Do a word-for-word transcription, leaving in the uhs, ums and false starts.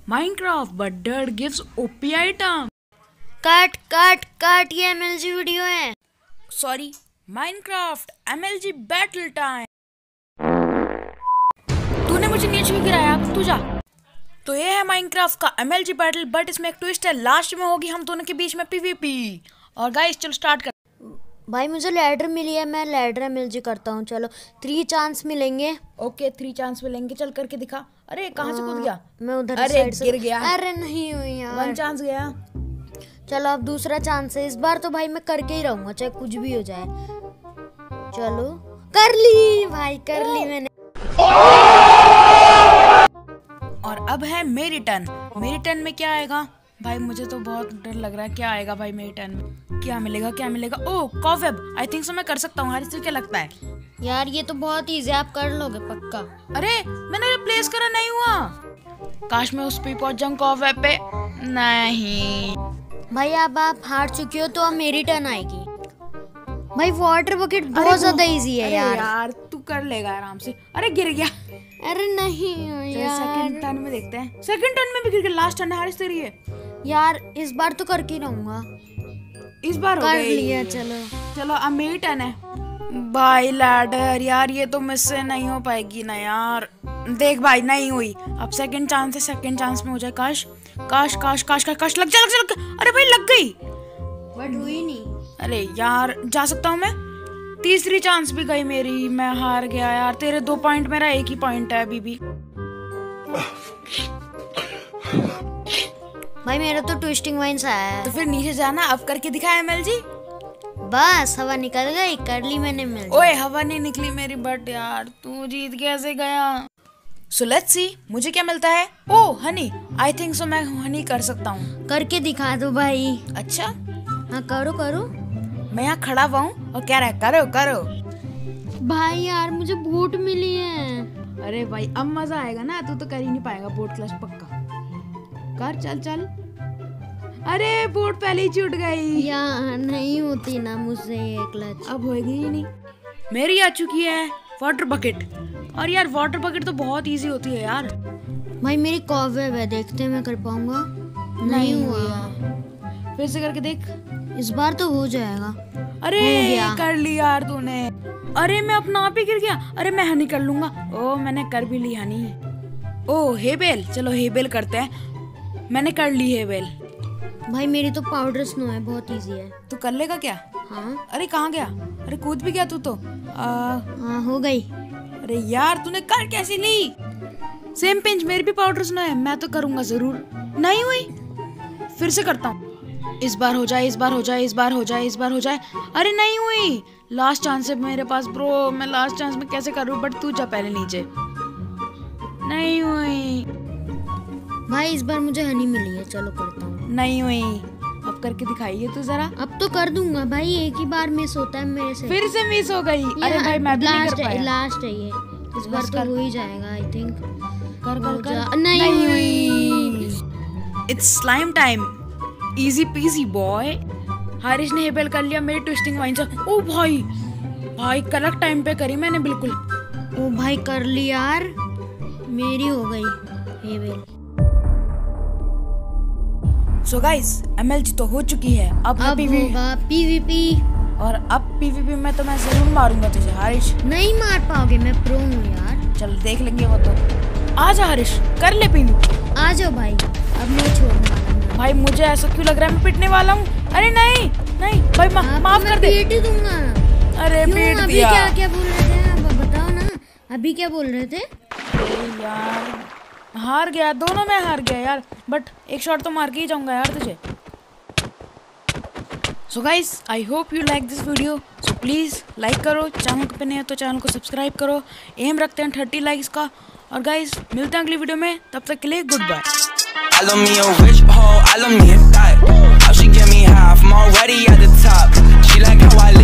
Minecraft, but Dad gives O P item. Cut cut cut ये M L G video है। Sorry, Minecraft M L G battle time. तूने मुझे नीचे गिराया, अब तू जा। तो ये है Minecraft का M L G battle, but इसमें एक ट्विस्ट है, लास्ट में होगी हम दोनों के बीच में पीवीपी। और गाइस चलो स्टार्ट कर। भाई मुझे लैडर मिली है, मैं लैडर एम एल जी करता हूँ। चलो थ्री चांस मिलेंगे। ओके थ्री चांस मिलेंगे, चल करके दिखा। अरे कहाँ से कूद गया? मैं उधर अरे साइड से गिर गया। अरे नहीं हुई यार, वन चांस गया। चलो अब दूसरा चांस है, इस बार तो भाई मैं करके ही रहूंगा चाहे कुछ भी हो जाए। चलो कर ली भाई, कर ली मैंने। और अब है मेरी टर्न। मेरी टर्न में क्या आएगा भाई? मुझे तो बहुत डर लग रहा है, क्या आएगा भाई मेरी टर्न में? क्या मिलेगा क्या मिलेगा? ओह कॉवेब, आई थिंक सो मैं कर सकता हूँ। हरीश क्या लगता है? यार ये तो बहुत इजी, आप कर लोगे पक्का। अरे मैंने रिप्लेस करा, नहीं हुआ। काश मैं उस पे पहुंच जाऊं कॉवेब पे। नहीं भाई अब आप हार चुके हो तो अब मेरी टर्न आएगी। भाई वाटर बकेट बहुत ज्यादा इजी है यार। यार तू कर लेगा आराम से। अरे गिर गया। अरे नहीं यार, सेकंड टर्न में देखते हैं। सेकंड टर्न में भी गिर गया। लास्ट टर्न है हारिस तेरी है यार, इस बार तो करके ही रहूंगा। इस बार हो कर गई। लिया। चलो चलो अब मेरी टर्न है भाई। लैडर यार ये तो मुझसे नहीं हो पाएगी ना यार। देख भाई नहीं हुई। अब सेकंड चांस है, सेकंड चांस में हो जाए। काश काश काश काश काश काश लग जा लग जा लग जा। अरे भाई लग गई, बट हुई नहीं। अरे यार जा सकता हूँ मैं। तीसरी चांस भी गई मेरी, मैं हार गया यार। तेरे दो पॉइंट, मेरा एक ही पॉइंट है अभी भी। भाई मेरा तो ट्विस्टिंग वाइन्स आया है। तो फिर नीचे जाना, अब करके दिखाया एम एल जी। बस हवा निकल गई, कर ली मैंने मिल। ओए हवा नहीं निकली मेरी, बट यार तू जीत कैसे गया? सो लेट्स सी मुझे क्या मिलता है। ओह हनी, आई थिंक सो मैं हनी कर सकता हूँ। करके दिखा दो भाई। अच्छा हाँ करो करो। मैं यहाँ खड़ा हुआ हूँ और कह रहा है करो करो। भाई यार मुझे बोट मिली है। अरे भाई अब मजा आएगा ना, तू तो कर ही नहीं पाएगा बोट क्लच पक्का। कर चल चल। अरे बोट पहले ही छूट गई यार, नहीं होती ना मुझसे ये क्लच। अब होएगी ही नहीं। मेरी आ चुकी है वाटर बकेट। और यार वाटर बकेट तो बहुत इजी होती है यार। भाई मेरी कॉवेब है, देखते हैं मैं कर पाऊंगा। नहीं, नहीं हुआ। फिर से करके देख, इस बार तो हो जाएगा। अरे हो गया। कर ली यार तूने। अरे मैं अपना आप ही गिर गया। अरे मैं हनी कर लूंगा। ओ मैंने कर भी ली हनी। ओ हेबेल, चलो हेबेल करते हैं। मैंने कर ली हेबेल। भाई मेरी तो पाउडर स्नो है, बहुत इजी है। तू कर लेगा क्या? हाँ। अरे कहाँ गया? अरे कूद भी गया तू तो। आ... हाँ हो गई। अरे यार तूने कर कैसे ली? सेम पिंच, मेरी भी पाउडर स्नो है। मैं तो करूंगा जरूर। नहीं हुई, फिर से करता हूँ। इस बार हो जाए, इस बार हो जाए, इस बार हो जाए, इस बार हो जाए। अरे नहीं हुई। लास्ट चांस है मेरे पास ब्रो। मैं लास्ट चांस में कैसे करूँ? बट तू जा पहले नीचे। नहीं हुई भाई इस बार मुझे हनी मिली है, चलो करता हूँ। नहीं हुई। अब करके दिखाइए तू जरा। अब तो कर दूंगा भाई, एक ही बार मिस होता है मेरे से। फिर से मिस हो गई। अरे भाई मैं भी नहीं कर पाया। लास्ट है ये, इस बार तो हो ही जाएगा आई थिंक। कर कर कर। नहीं हुई। It's slime time, easy peasy boy. हारिश ने हेबेल कर लिया मेरी ट्विस्टिंग वाइन से। ओ भाई भाई करेक्ट टाइम पे करी मैंने बिल्कुल। ओ भाई कर ली यार, मेरी हो गई हेबेल। So guys M L G तो हो चुकी है। अब अब होगा पीवीपी। और अब पीवीपी में तो मैं जरूर मारूंगा तुझे हारिश। नहीं मार पाओगे, मैं प्रो हूँ यार। चल देख लेंगे वो तो। आजा हारिश कर ले पीवीपी। आ जाओ भाई, अब नहीं छोड़ने वाला। भाई मुझे ऐसा क्यों लग रहा है मैं पिटने वाला हूँ? अरे नहीं नहीं भाई मा, माफ कर दे। पीट दूंगा। अरे पीट अभी दिया। क्या क्या बोल रहे थे आप बताओ ना, अभी क्या बोल रहे थे? अरे यार हार गया, दोनों में हार गया यार। बट एक शॉट तो मार के ही जाऊंगा यार तुझे। So guys I hope you like this video. So please like करो, चैनल पे नए हो तो चैनल को सब्सक्राइब करो। एम रखते हैं थर्टी लाइक्स का। और गाइस मिलते हैं अगली वीडियो में, तब तक के लिए goodbye. I love me a rich hoe, I love me a thot. How she get me high, I'm already at the top. She like how I